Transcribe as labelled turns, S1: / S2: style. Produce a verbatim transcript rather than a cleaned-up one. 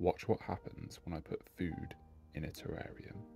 S1: Watch what happens when I put food in a terrarium.